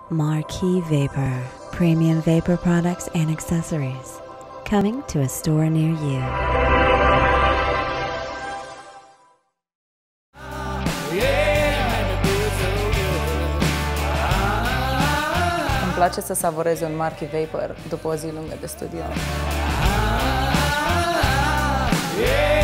Marquis Vapor, premium vapor products and accessories, coming to a store near you. Îmi place să savorez un Marquis Vapor după o zi lungă de studio.